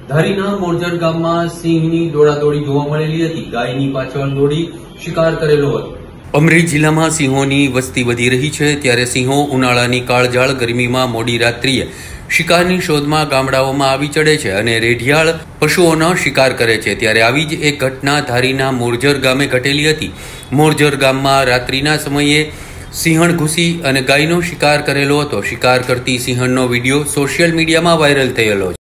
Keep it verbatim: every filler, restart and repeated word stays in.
ધારીના મોરજર ગામમાં સિંહની દોડાદોડી જોવા મળેલી હતી। ગાયની પાછળ દોડી શિકાર કરેલો હતો। અમરેલી જિલ્લામાં સિંહોની વસ્તી વધી રહી છે, ત્યારે સિંહો ઉનાળાની કાળઝાળ ગરમીમાં મોડી રાત્રિએ શિકારની શોધમાં ગામડાઓમાં આવી ચડે છે અને રેઢિયાળ પશુઓનો શિકાર કરે છે। ત્યારે આવી જ એક ઘટના ધારીના મોરજર ગામે ઘટેલી હતી। મોરજર ગામમાં રાત્રિના સમયે સિંહણ ઘૂસી અને ગાયનો શિકાર કરેલો હતો। શિકાર કરતી સિંહણનો વિડીયો સોશિયલ મીડિયામાં વાયરલ થયેલો